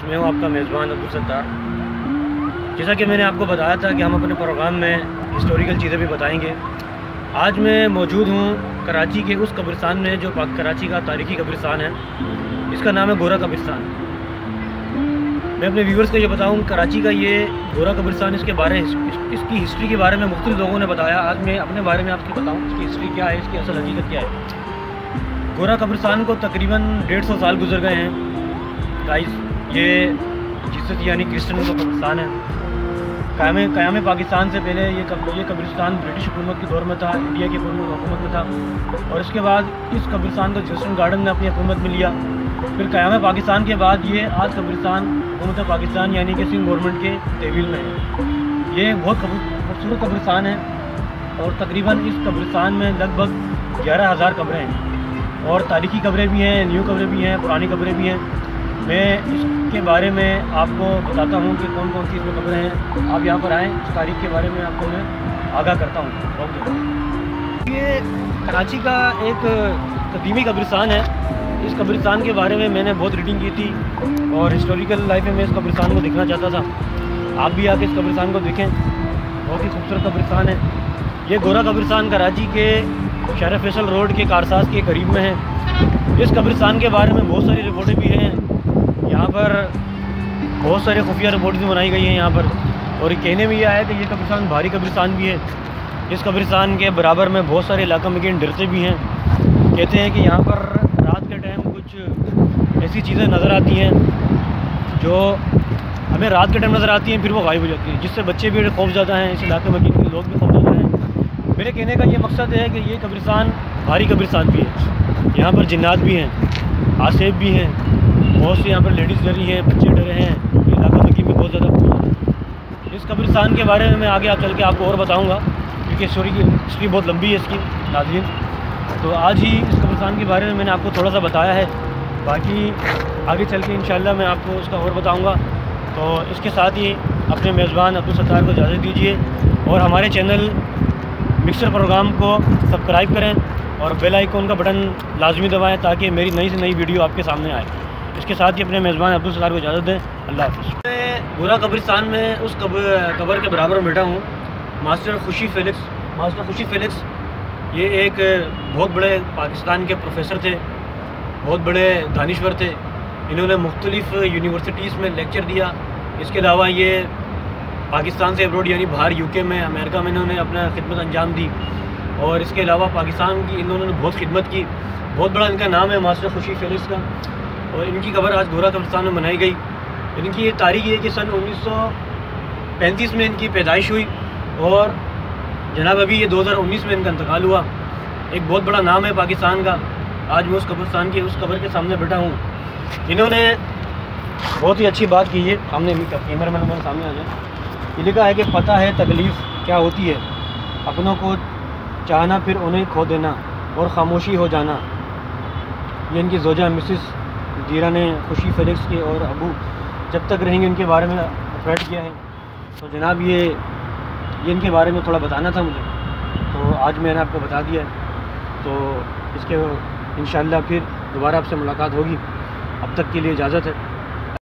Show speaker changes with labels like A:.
A: Viewers, मैं हूं आपका मेज़बान अब्दुल सत्तार। जैसा कि मैंने आपको बताया था कि हम अपने प्रोग्राम में हिस्टोरिकल चीज़ें भी बताएंगे। आज मैं मौजूद हूं कराची के उस कब्रिस्तान में जो कराची का तारीखी कब्रिस्तान है। इसका नाम है गोरा कब्रिस्तान। मैं अपने व्यूअर्स को ये बताऊं, कराची का ये गोरा कब्रिस्तान, इसकी हिस्ट्री के बारे में मुख्तलिफ लोगों ने बताया। आज मैं अपने बारे में आपको बताऊँ इसकी हिस्ट्री क्या है, इसकी असल हकीकत क्या है। गोरा कब्रिस्तान को तकरीबन 150 साल गुजर गए हैं गाइस। ये जीसस यानी क्रिश्चियनों का कब्रिस्तान है। क़याम पाकिस्तान से पहले ये कब्रिस्तान ब्रिटिश हुकूमत के दौर में था, इंडिया की हुकूमत में था, और इसके बाद इस कब्रिस्तान को जस्टिस गार्डन ने अपनी हुकूमत में लिया। फिर क़याम पाकिस्तान के बाद ये आज कब्रिस्तान हुकूमत पाकिस्तान यानी कि सिंध गवर्नमेंट के तहवील में है। ये बहुत खूबसूरत कब्रिस्तान है और तकरीबन इस कब्रिस्तान में लगभग 11,000 कब्रें हैं, और तारीखी कब्रें भी हैं, न्यू कब्रें भी हैं, पुरानी कब्रें भी हैं। मैं इसके बारे में आपको बताता हूँ कि कौन कौन सी इसमें कब्रें हैं। आप यहाँ पर आएँ, इस तारीख के बारे में आपको मैं आगाह करता हूँ। ओके, ये कराची का एक कदीमी कब्रिस्तान है। इस कब्रिस्तान के बारे में मैंने बहुत रीडिंग की थी और हिस्टोरिकल लाइफ में मैं इस कब्रिस्तान को देखना चाहता था। आप भी आके इस कब्रिस्तान को देखें, बहुत ही खूबसूरत कब्रिस्तान है। ये गोरा कब्रिस्तान कराची के शहर फैसल रोड के कारसाज के करीब में है। इस कब्रिस्तान के बारे में बहुत सारी रिपोर्टें भी हैं। यहाँ पर बहुत सारे खुफिया रिपोर्ट भी बनाई गई हैं यहाँ पर, और कहने में यह आया कि ये कब्रिस्तान भारी कब्रिस्तान भी है। इस कब्रिस्तान के बराबर में बहुत सारे इलाका मकीन डरते भी हैं। कहते हैं कि यहाँ पर रात के टाइम कुछ ऐसी चीज़ें नज़र आती हैं जो हमें रात के टाइम नज़र आती हैं, फिर वो गायब हो जाती हैं, जिससे बच्चे भी खौफ ज़्यादा हैं, इस इलाके मकीन के लोग भी खौफ ज़्यादा हैं। मेरे कहने का ये मकसद है कि ये कब्रिस्तान भारी कब्रिस्तान भी है। यहाँ पर जिन्नात भी हैं, आसेब भी हैं, बहुत सी यहाँ पर लेडीज़ डरी हैं, बच्चे डरे हैं, इलाका मकीन में बहुत ज़्यादा खौफ है। इस कब्रिस्तान के बारे में मैं आगे चल के आपको और बताऊँगा, क्योंकि हिस्ट्री बहुत लंबी है इसकी नाज़रीन। तो आज ही इस कब्रिस्तान के बारे में मैंने आपको थोड़ा सा बताया है, बाकी आगे चल के इंशाअल्लाह मैं आपको उसका और बताऊँगा। तो इसके साथ ही अपने मेज़बान अब्दुल सत्तार को इजाज़त दीजिए, और हमारे चैनल मिक्सर प्रोग्राम को सब्सक्राइब करें और बेल आइकन का बटन लाजमी दबाएं ताकि मेरी नई से नई वीडियो आपके सामने आए। इसके साथ ही अपने मेज़बान अब्दुल सत्तार को इजाज़त दें। अल्लाह हाफ़िज़। मैं गोरा कब्रिस्तान में उस कब्र के बराबर में बैठा हूँ। मास्टर खुशी फ़ेलिक्स ये एक बहुत बड़े पाकिस्तान के प्रोफेसर थे, बहुत बड़े दानिश्वर थे। इन्होंने मुख्तलिफ़ यूनिवर्सिटीज़ में लेक्चर दिया। इसके अलावा ये पाकिस्तान से अब्रॉड यानी बाहर यूके में, अमेरिका में इन्होंने अपना खिदमत अंजाम दी, और इसके अलावा पाकिस्तान की इन्होंने बहुत खिदमत की। बहुत बड़ा इनका नाम है मास्टर खुशी फ़ेलिक्स का, और इनकी कब्र आज गोरा कब्रिस्तान में बनाई गई। इनकी ये तारीख है कि सन 1935 में इनकी पैदाइश हुई, और जनाब अभी ये 2019 में इनका इंतकाल हुआ। एक बहुत बड़ा नाम है पाकिस्तान का। आज मैं उस कब्रिस्तान की उस कब्र के सामने बैठा हूँ। इन्होंने बहुत ही अच्छी बात की है, सामने कैमरा मैन मेरे सामने आ जाए। ये लिखा है कि पता है तकलीफ़ क्या होती है, अपनों को चाहना फिर उन्हें खो देना और ख़ामोशी हो जाना। ये इनकी ज़ौजा मिसिस जीराने खुशी फ़ेलिक्स के और अबू जब तक रहेंगे उनके बारे में रेफर किया है। तो जनाब ये इनके बारे में थोड़ा बताना था मुझे, तो आज मैंने आपको बता दिया है। तो इसके इंशाअल्लाह फिर दोबारा आपसे मुलाकात होगी। अब तक के लिए इजाज़त है।